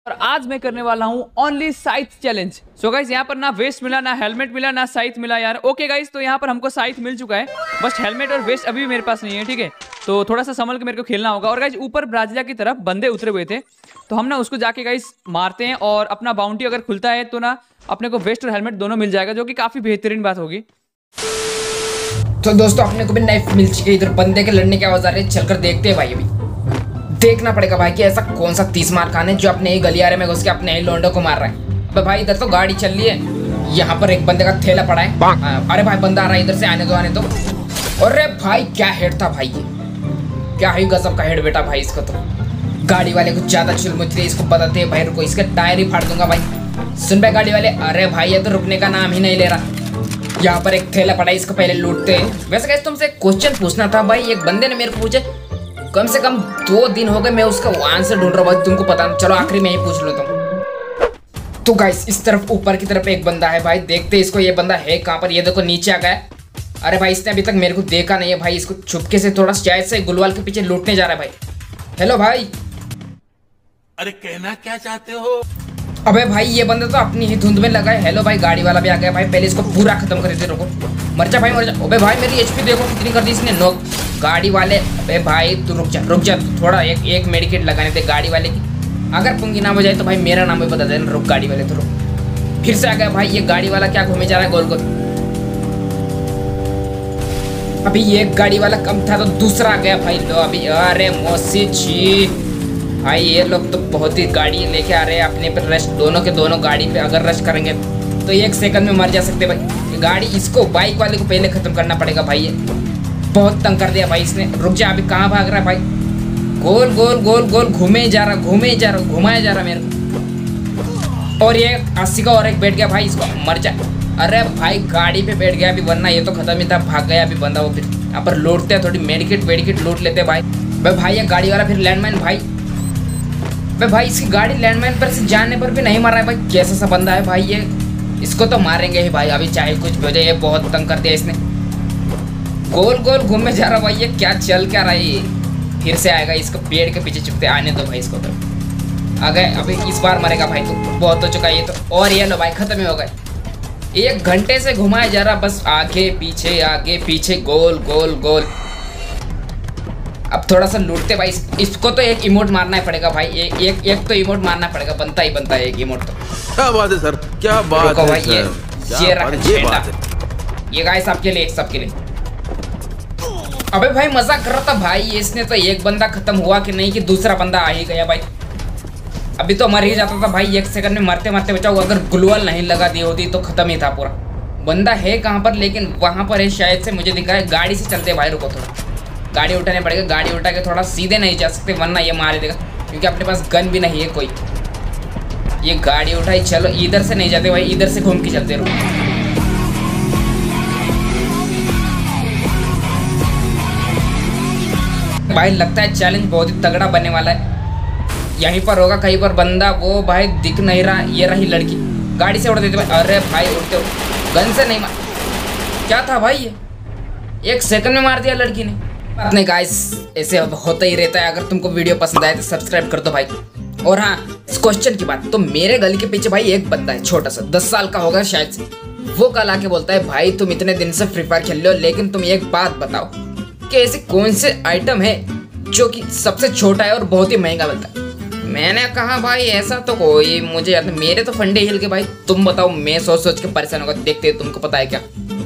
और आज मैं करने वाला हूँ ओनली साइथ चैलेंज। सो गाइस यहाँ पर ना वेस्ट मिला, ना हेलमेट मिला, ना साइथ मिला यार। ओके गाइस, तो यहाँ पर हमको साइथ मिल चुका है, बस हेलमेट और वेस्ट अभी भी मेरे पास नहीं है। ठीक है, तो थोड़ा सा संभल के मेरे को खेलना होगा। और गाइस ऊपर ब्राजीलिया की तरफ बंदे उतरे हुए थे, तो हम ना उसको जाके गाइस मारते हैं और अपना बाउंटी अगर खुलता है तो ना अपने को वेस्ट और हेलमेट दोनों मिल जाएगा, जो कि काफी बेहतरीन बात होगी। तो दोस्तों अपने को भी नाइफ मिल चुकी है। इधर बंदे के लड़ने की आवाज आ रही है, चलकर देखते हैं भाई। अभी देखना पड़ेगा भाई कि ऐसा कौन सा 30 मार खान है जो अपने ही गलियारे में घुस के अपने ही लोंडो को मार रहा है। अबे भाई इधर तो गाड़ी चल रही है, यहाँ पर एक बंदे का थैला पड़ा है। अरे भाई बंदा आ रहा है इधर से, आने दो आने दो। अरे भाई क्या हेड था भाई, ये क्या है गजब का हेड बेटा भाई। इसको तो गाड़ी वाले कुछ ज्यादा चुलमुचली, इसको बताते हैं भाई रुको, इसके टायर ही फाड़ दूंगा भाई। सुन भाई गाड़ी वाले, अरे भाई ये तो रुकने का नाम ही नहीं ले रहा। यहाँ पर एक थैला पड़ा है, इसको पहले लूटते हैं। वैसे गाइस तुमसे एक क्वेश्चन पूछना था भाई, एक बंदे ने मेरे को पूछे, कम से कम 2 दिन हो गए मैं उसका आंसर ढूंढ रहा हूँ भाई, तुमको पता। चलो आखिरी में ही पूछ लो तुम। तो गाइस इस तरफ ऊपर की तरफ एक बंदा है भाई, देखते हैं इसको ये बंदा है कहाँ पर। ये देखो नीचे आ गया। अरे भाई इसने अभी तक मेरे को देखा नहीं है भाई, इसको छुपके से थोड़ा शायद से गुलवाल के पीछे लूटने जा रहा है भाई। हेलो भाई। अरे कहना क्या चाहते हो? अबे भाई ये बंदा तो अपनी ही धुंध में लगा है। हेलो भाई, गाड़ी वाला भी आ गया भाई, पहले इसको पूरा खत्म कर देते। रुको, मर जा भाई मर जा। अबे भाई मेरी एचपी देखो कितनी कर दी इसने, नॉक। गाड़ी वाले, अबे भाई तू रुक जा थोड़ा, एक मेडिकेट लगाने दे गाड़ी वाले की। अगर पुंगी ना बजाए तो भाई मेरा नाम भी बता देना। रुक गाड़ी वाले, तो रुक। फिर से आ गया भाई ये गाड़ी वाला, क्या घूमे जा रहा है गोल गोल। अभी एक गाड़ी वाला कम था तो दूसरा आ गया भाई। लो अभी, अरे मौसी जी भाई ये लोग तो बहुत ही गाड़ी लेके आ रहे हैं अपने पर रश। दोनों के दोनों गाड़ी पे अगर रश करेंगे तो 1 सेकंड में मर जा सकते भाई। गाड़ी इसको बाइक वाले को पहले खत्म करना पड़ेगा भाई, ये बहुत तंग कर दिया भाई इसने। रुक जा, अभी कहाँ भाग रहा है भाई। गोल गोल गोल गोल घूमे जा रहा, घुमाया जा रहा मेरे को। और ये 80 का और एक बैठ गया भाई, इसको मर जा। अरे भाई गाड़ी पे बैठ गया अभी, वरना ये तो खत्म ही था। भाग गया अभी बंदा वो। फिर यहाँ पर लूटते हैं, थोड़ी मेडिकेट लूट लेते भाई। भाई ये गाड़ी वाला फिर लैंडमाइन भाई। भाई इसकी गाड़ी लैंडमाइन पर से जाने पर भी नहीं मार रहा है भाई, कैसा सा बंदा है भाई ये। इसको तो मारेंगे ही भाई अभी, चाहे कुछ भी हो जाए। ये बहुत तंग कर दिया इसने, गोल गोल घूमे जा रहा भाई। ये क्या चल क्या रहा है ये। फिर से आएगा, इसको पेड़ के पीछे चुपते आने दो भाई इसको। तो आ गए, अभी इस बार मरेगा भाई, तो बहुत हो चुका है ये तो। और ये लो भाई खत्म ही हो गए। 1 घंटे से घुमाया जा रहा बस, आगे पीछे गोल गोल गोल। अब थोड़ा सा लूटते भाई इसको। तो एक इमोट मारना ही पड़ेगा भाई, एक तो इमोट मारना पड़ेगा, बनता है एक इमोट तो। क्या बात है सर, क्या बात है भाई। ये बात है। ये गाइस आपके लिए, सबके लिए। अबे भाई मजाक कर रहा था भाई, इसने तो एक बंदा खत्म हुआ कि नहीं कि दूसरा बंदा आ ही गया भाई। अभी तो मर ही जाता था भाई 1 सेकंड में, मरते मरते बचाओ। अगर ग्लूवाल नहीं लगा दी होती तो खत्म ही था पूरा। बंदा है कहाँ पर, लेकिन वहां पर है शायद से, मुझे दिख रहा है। गाड़ी से चलते भाई, रुको थोड़ा, गाड़ी उठाने पड़ेगा। गाड़ी उठा के थोड़ा सीधे नहीं जा सकते वरना ये मार देगा, क्योंकि अपने पास गन भी नहीं है कोई। ये गाड़ी उठाई, चलो इधर से नहीं जाते भाई, इधर से घूम के चलते रहो। भाई लगता है चैलेंज बहुत ही तगड़ा बनने वाला है। यहीं पर होगा कहीं पर बंदा, वो भाई दिख नहीं रहा। ये रही लड़की, गाड़ी से उड़ देते भाई। अरे भाई उड़ते हो, गन से नहीं मार। क्या था भाई ये, 1 सेकंड में मार दिया लड़की ने। बात नहीं गाइस, ऐसे होता ही रहता है। अगर तुमको वीडियो पसंद आए तो सब्सक्राइब कर दो भाई। और हाँ, इस क्वेश्चन की बात, तो मेरे गली के पीछे भाई एक बंदा है, छोटा सा 10 साल का होगा शायद से। वो कल आके बोलता है भाई तुम इतने दिन से फ्री फायर खेल रहे हो, लेकिन तुम एक बात बताओ कि ऐसे कौन से आइटम है जो कि सबसे छोटा है और बहुत ही महंगा मिलता है। मैंने कहा भाई ऐसा तो कोई मुझे याद नहीं, मेरे तो फंडे हिल के भाई। तुम बताओ, मैं सोच के परेशान होगा। देखते तुमको पता है क्या।